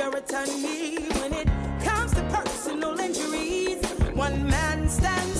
Puritan me. When it comes to personal injuries, one man stands